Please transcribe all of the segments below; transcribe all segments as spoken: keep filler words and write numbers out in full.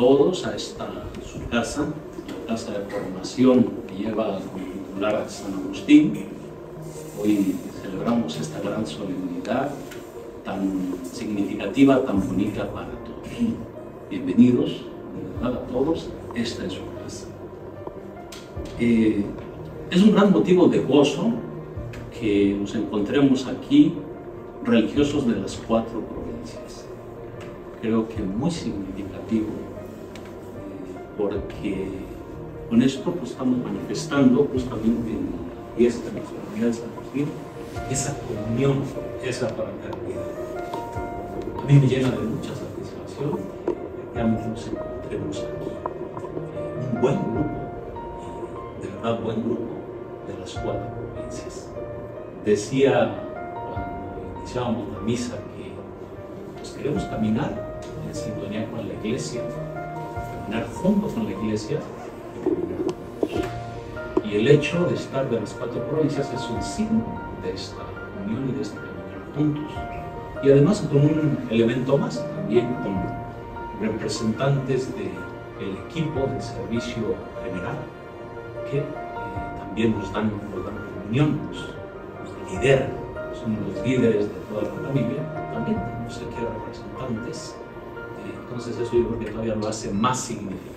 todos a esta su casa, la casa de formación que lleva como titular a San Agustín. Hoy celebramos esta gran solemnidad tan significativa, tan bonita para todos. Bienvenidos, de verdad, a todos. Esta es su casa. Eh, es un gran motivo de gozo que nos encontremos aquí, religiosos de las cuatro provincias. Creo que muy significativo, eh, porque con esto pues, estamos manifestando justamente en la fiesta de la comunidad de San Agustín esa comunión, esa fraternidad. A mí me llena de mucha satisfacción que realmente nos encontremos aquí. Eh, un buen grupo, y de verdad buen grupo, de las cuatro provincias. Decía cuando iniciábamos la misa que pues, queremos caminar en sintonía con la Iglesia, caminar junto con la Iglesia y caminar juntos. Y el hecho de estar de las cuatro provincias es un signo de esta unión y de este caminar juntos. Y además con un elemento más, también con representantes del equipo del servicio general, que eh, también nos dan, nos dan reunión, nos, nos lideran, son los líderes de toda la familia, también tenemos aquí representantes, eh, entonces eso yo creo que todavía lo hace más significativo.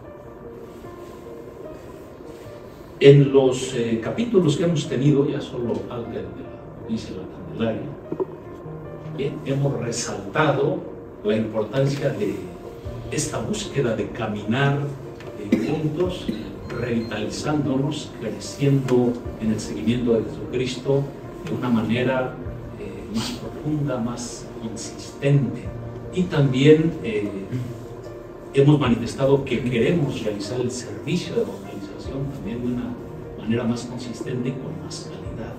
En los eh, capítulos que hemos tenido, ya solo falta el de la provincia de la Candelaria, eh, hemos resaltado la importancia de esta búsqueda de caminar eh, juntos, revitalizándonos, creciendo en el seguimiento de Jesucristo de una manera eh, más profunda, más consistente. Y también eh, hemos manifestado que queremos realizar el servicio de evangelización también de una manera más consistente y con más calidad.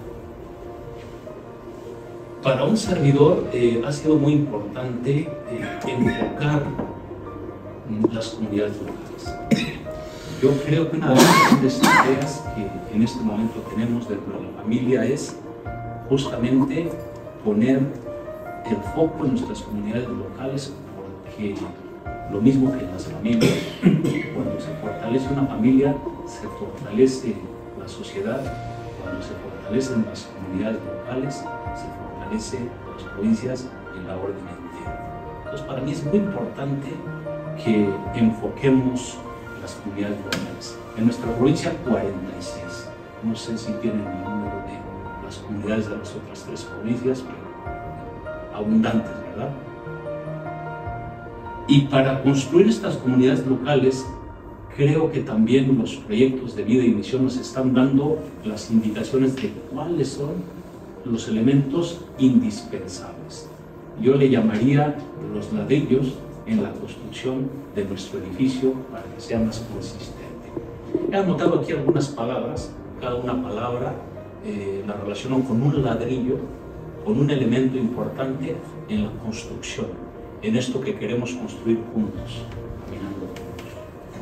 Para un servidor eh, ha sido muy importante eh, enfocar las comunidades locales. Yo creo que una de las grandes tareas que en este momento tenemos dentro de la familia es justamente poner el foco en nuestras comunidades locales, porque lo mismo que en las familias, cuando se fortalece una familia, se fortalece la sociedad, cuando se fortalecen las comunidades locales, se fortalece las provincias y la orden entera. Entonces, para mí es muy importante que enfoquemos las comunidades locales. En nuestra provincia, cuarenta y seis. No sé si tienen el número de las comunidades de las otras tres provincias, pero abundantes, ¿verdad? Y para construir estas comunidades locales, creo que también los proyectos de vida y misión nos están dando las indicaciones de cuáles son los elementos indispensables. Yo le llamaría los ladrillos en la construcción de nuestro edificio para que sea más consistente. He anotado aquí algunas palabras, cada una palabra eh, la relaciono con un ladrillo, con un elemento importante en la construcción, en esto que queremos construir juntos, caminando juntos.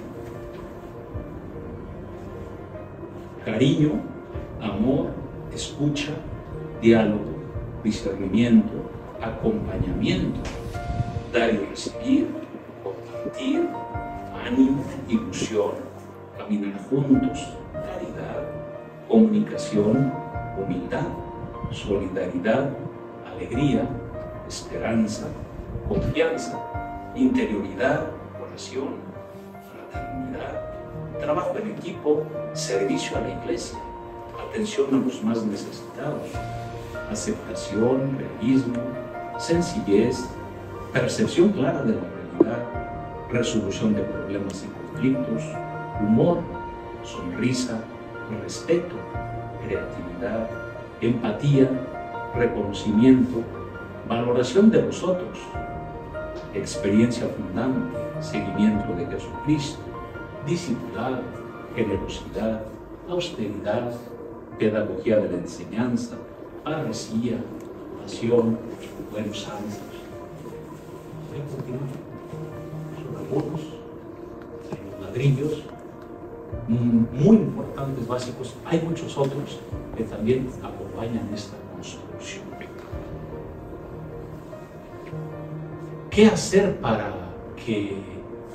Cariño, amor, escucha, diálogo, discernimiento, acompañamiento, dar y recibir, compartir, ánimo, ilusión, caminar juntos, caridad, comunicación, humildad, solidaridad, alegría, esperanza, confianza, interioridad, oración, fraternidad, trabajo en equipo, servicio a la Iglesia, atención a los más necesitados, aceptación, realismo, sencillez, percepción clara de la realidad, resolución de problemas y conflictos, humor, sonrisa, respeto, creatividad, empatía, reconocimiento, valoración de los otros, experiencia fundante, seguimiento de Jesucristo, discipulado, generosidad, austeridad, pedagogía de la enseñanza, parresía, pasión, buenos hábitos. Voy a continuar. Son algunos de los ladrillos muy importantes, básicos. Hay muchos otros que también acompañan esta construcción. ¿Qué hacer para que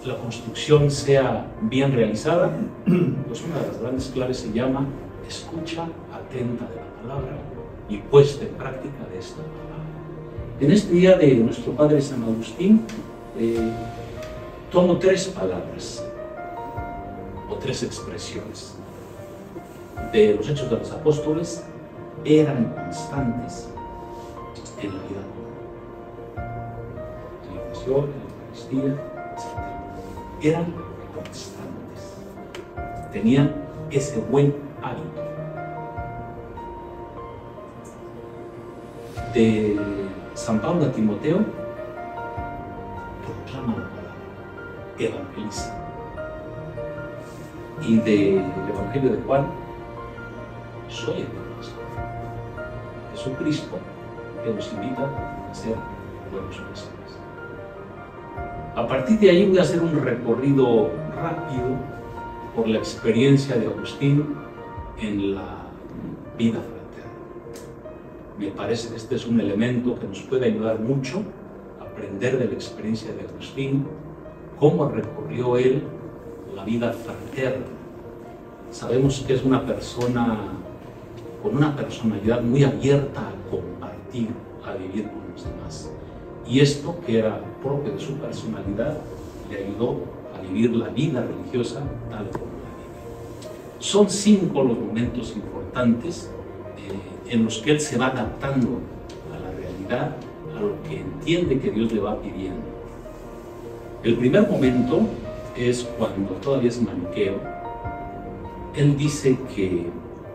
la construcción sea bien realizada, pues una de las grandes claves se llama escucha atenta de la palabra y puesta en práctica de esta palabra. En este día de nuestro Padre San Agustín, eh, tomo tres palabras o tres expresiones de los Hechos de los Apóstoles. Eran constantes en la vida común, en la oración, en la Eucaristía, etcétera. Eran constantes, tenían ese buen hábito de San Pablo a Timoteo. Proclama la palabra, evangeliza. Y del Evangelio de Juan, soy el Cristo. Jesucristo que nos invita a ser buenos pastores. A partir de ahí voy a hacer un recorrido rápido por la experiencia de Agustín en la vida fraterna. Me parece que este es un elemento que nos puede ayudar mucho a aprender de la experiencia de Agustín, cómo recorrió él la vida fraterna. Sabemos que es una persona con una personalidad muy abierta a compartir, a vivir con los demás. Y esto, que era propio de su personalidad, le ayudó a vivir la vida religiosa tal como la vive. Son cinco los momentos importantes eh, en los que él se va adaptando a la realidad, a lo que entiende que Dios le va pidiendo. El primer momento es cuando todavía es maniqueo. Él dice que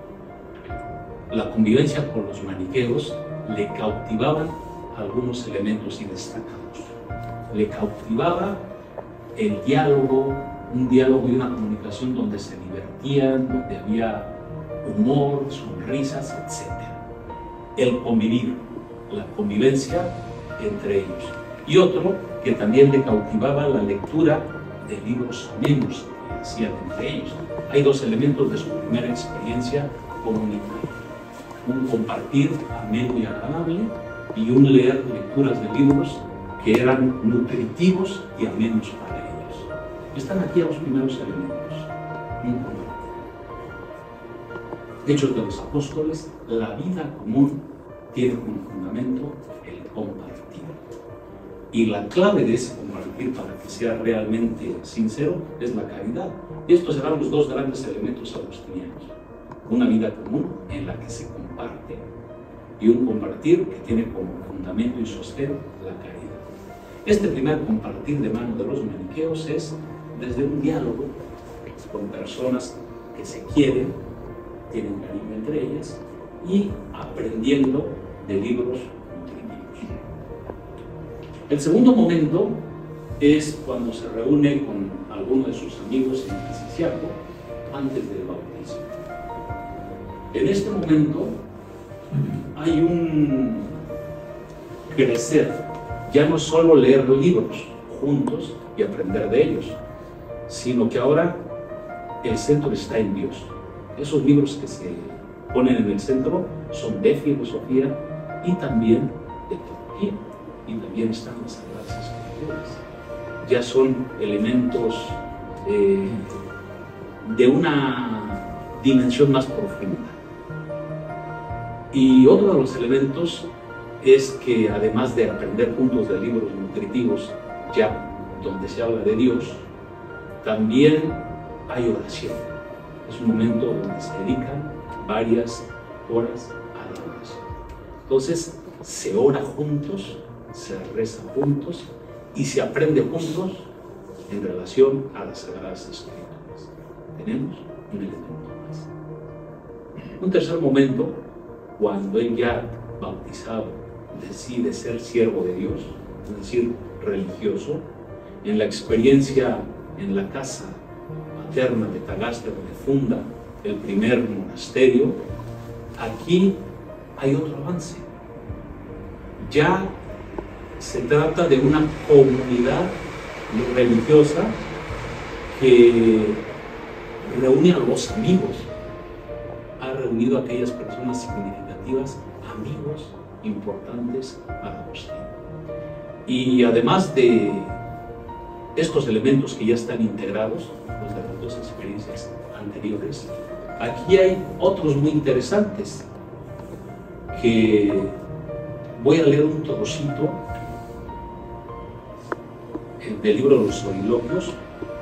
la convivencia con los maniqueos le cautivaban algunos elementos destacados. Le cautivaba el diálogo, un diálogo y una comunicación donde se divertían, donde había humor, sonrisas, etcétera. El convivir, la convivencia entre ellos. Y otro que también le cautivaba la lectura de libros amenos que hacían entre ellos. Hay dos elementos de su primera experiencia comunitaria: un compartir ameno y agradable, y un leer lecturas de libros que eran nutritivos y amenos para ellos. Están aquí los primeros elementos. Un compartir. Hechos de los Apóstoles, la vida común tiene como fundamento el compartir. Y la clave de ese compartir, para que sea realmente sincero, es la caridad. Y estos serán los dos grandes elementos agustinianos. Una vida común en la que se comparte, y un compartir que tiene como fundamento y sostén la caridad. Este primer compartir de mano de los maniqueos es desde un diálogo con personas que se quieren, tienen cariño entre ellas, y aprendiendo de libros nutritivos. El segundo momento es cuando se reúne con alguno de sus amigos en Pisiciaco antes del bautismo. En este momento hay un crecer, ya no solo leer libros juntos y aprender de ellos, sino que ahora el centro está en Dios. Esos libros que se ponen en el centro son de filosofía y también de teología, y también están las Sagradas Escrituras. Ya son elementos eh, de una dimensión más profunda. Y otro de los elementos es que, además de aprender juntos de libros nutritivos, ya donde se habla de Dios, también hay oración. Es un momento donde se dedican varias horas a la oración. Entonces, se ora juntos, se reza juntos y se aprende juntos en relación a las Sagradas Escrituras. Tenemos un elemento más. Un tercer momento, cuando él ya bautizado decide ser siervo de Dios, es decir, religioso, en la experiencia en la casa paterna de Tagaste, donde funda el primer monasterio, aquí hay otro avance. Ya se trata de una comunidad religiosa que reúne a los amigos, ha reunido a aquellas personas significativas, amigos importantes para Agustín. Y además de estos elementos que ya están integrados, pues de las dos experiencias anteriores, aquí hay otros muy interesantes que voy a leer un trocito del libro de los Soliloquios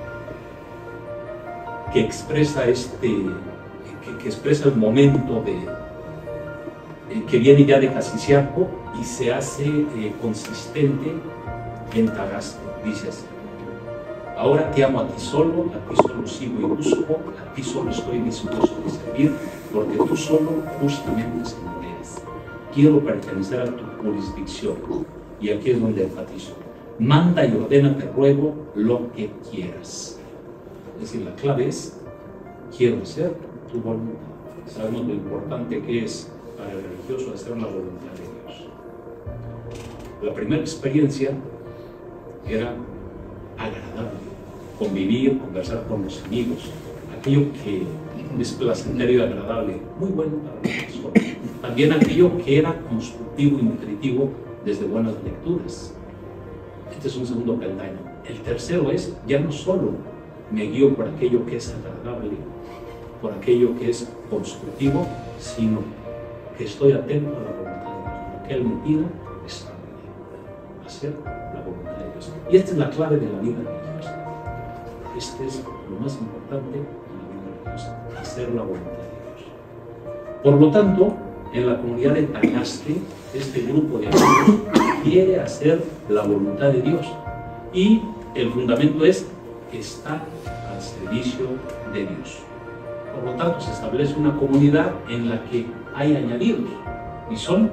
que expresa este, que, que expresa el momento de que viene ya de Casiciarco y se hace eh, consistente en Tagaste. Dice así: ahora te amo a ti solo, a ti solo sigo y busco, a ti solo estoy dispuesto a servir, porque tú solo justamente se me mereces. Quiero pertenecer a tu jurisdicción, y aquí es donde enfatizo: manda y ordena, te ruego, lo que quieras. Es decir, la clave es: quiero hacer tu voluntad. Sabemos lo importante que es para el religioso hacer la voluntad de Dios. La primera experiencia era agradable, convivir, conversar con los amigos, aquello que es placentero y agradable, muy bueno para la persona. También aquello que era constructivo y nutritivo desde buenas lecturas. Este es un segundo peldaño. El tercero es: ya no solo me guío por aquello que es agradable, por aquello que es constructivo, sino que estoy atento a la voluntad de Dios. Lo que Él me pida está bien. Hacer la voluntad de Dios. Y esta es la clave de la vida religiosa. Este es lo más importante en la vida religiosa: hacer la voluntad de Dios. Por lo tanto, en la comunidad de Tagaste, este grupo de amigos quiere hacer la voluntad de Dios. Y el fundamento es estar al servicio de Dios. Por lo tanto, se establece una comunidad en la que hay añadidos, y son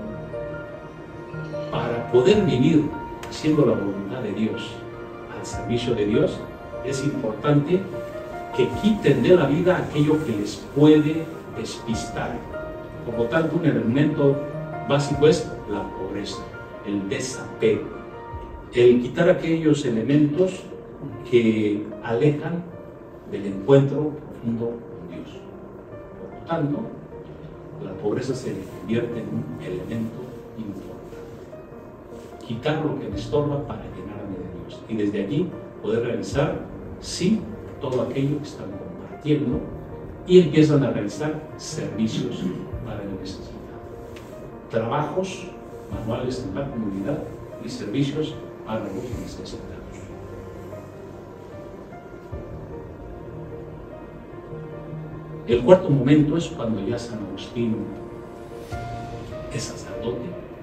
para poder vivir haciendo la voluntad de Dios, al servicio de Dios. Es importante que quiten de la vida aquello que les puede despistar. Por lo tanto, un elemento básico es la pobreza, el desapego, el quitar aquellos elementos que alejan del encuentro profundo con Dios. Por lo tanto, la pobreza se convierte en un elemento importante. Quitar lo que me estorba para llenarme de Dios. Y desde allí poder realizar, sí, todo aquello que están compartiendo, y empiezan a realizar servicios para el necesitado. Trabajos manuales en la comunidad y servicios para los necesitados. El cuarto momento es cuando ya San Agustín es sacerdote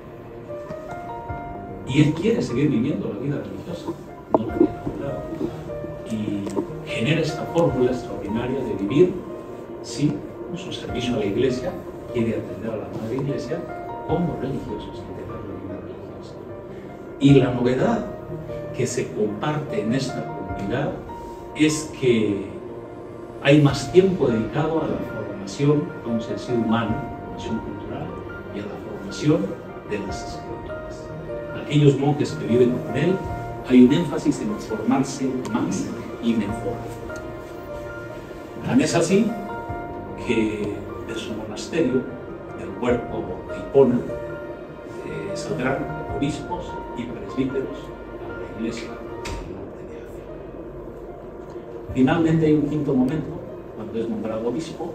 y él quiere seguir viviendo la vida religiosa, no la deja a un lado, y genera esta fórmula extraordinaria de vivir, sí, con su servicio a la Iglesia, quiere atender a la Madre Iglesia como religiosos, integrar la vida religiosa. Y la novedad que se comparte en esta comunidad es que hay más tiempo dedicado a la formación, vamos a decir, humana, formación cultural, y a la formación de las escrituras. Aquellos monjes que viven con él, hay un énfasis en formarse más y mejor. Tan es así que de su monasterio, del huerto de Hipona, eh, saldrán obispos y presbíteros a la Iglesia. Finalmente hay un quinto momento, cuando es nombrado obispo,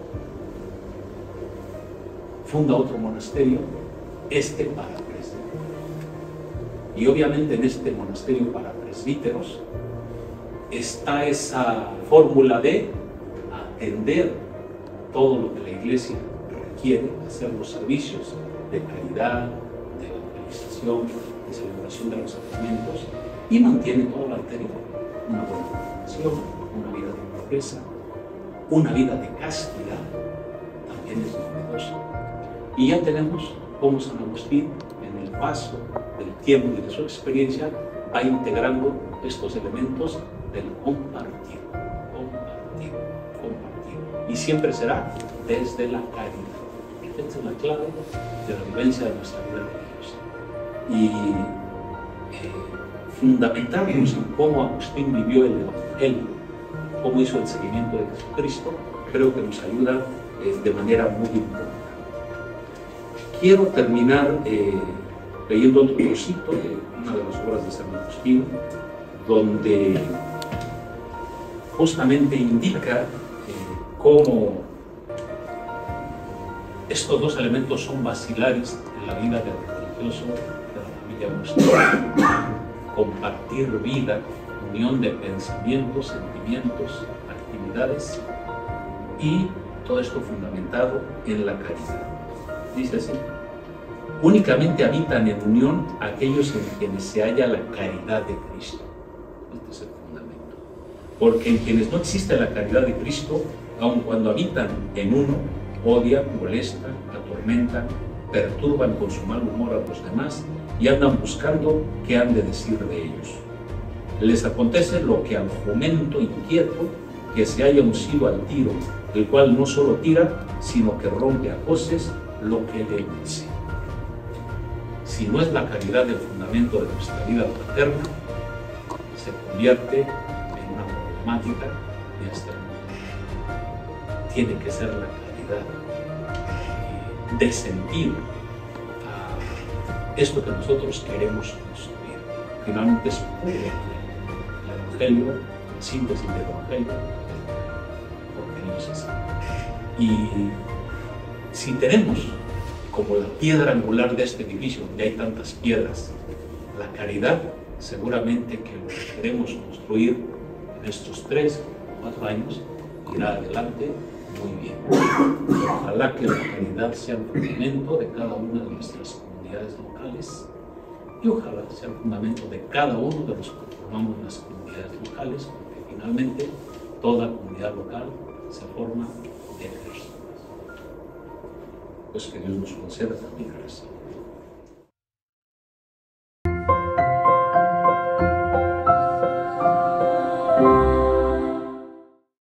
funda otro monasterio, este para presbíteros. Y obviamente en este monasterio para presbíteros está esa fórmula de atender todo lo que la Iglesia requiere, hacer los servicios de caridad, de evangelización, de celebración de los sacramentos, y mantiene todo lo anterior, una buena formación, una vida de pobreza, una vida de castidad, también es novedoso. Y ya tenemos cómo San Agustín, en el paso del tiempo y de su experiencia, va integrando estos elementos del compartir, compartir, compartir. Y siempre será desde la caridad. Esta es la clave de la vivencia de nuestra vida religiosa. Y eh, fundamentarnos en cómo Agustín vivió el Evangelio, cómo hizo el seguimiento de Jesucristo, creo que nos ayuda eh, de manera muy importante. Quiero terminar eh, leyendo otro trocito de una de las obras de San Agustín, donde justamente indica eh, cómo estos dos elementos son basilares en la vida del religioso de la familia musulmana. Compartir vida, unión de pensamientos, sentimientos, actividades, y todo esto fundamentado en la caridad. Dice así: únicamente habitan en unión aquellos en quienes se halla la caridad de Cristo. Este es el fundamento. Porque en quienes no existe la caridad de Cristo, aun cuando habitan en uno, odian, molestan, atormentan, perturban con su mal humor a los demás y andan buscando qué han de decir de ellos. Les acontece lo que al jumento inquieto que se haya uncido al tiro, el cual no solo tira, sino que rompe a coces lo que le dice. Si no es la caridad el fundamento de nuestra vida fraterna, se convierte en una problemática y hasta el mundo. Tiene que ser la caridad eh, de sentido a esto que nosotros queremos construir. Finalmente es puro el Evangelio, la síntesis del Evangelio, porque Dios es así. Y si tenemos como la piedra angular de este edificio, donde hay tantas piedras, la caridad, seguramente que lo que queremos construir en estos tres o cuatro años irá adelante muy bien. Ojalá que la caridad sea el fundamento de cada una de nuestras comunidades locales y ojalá sea el fundamento de cada uno de los que formamos las comunidades locales, porque finalmente toda comunidad local se forma de personas. Pues que Dios nos conceda también gracia.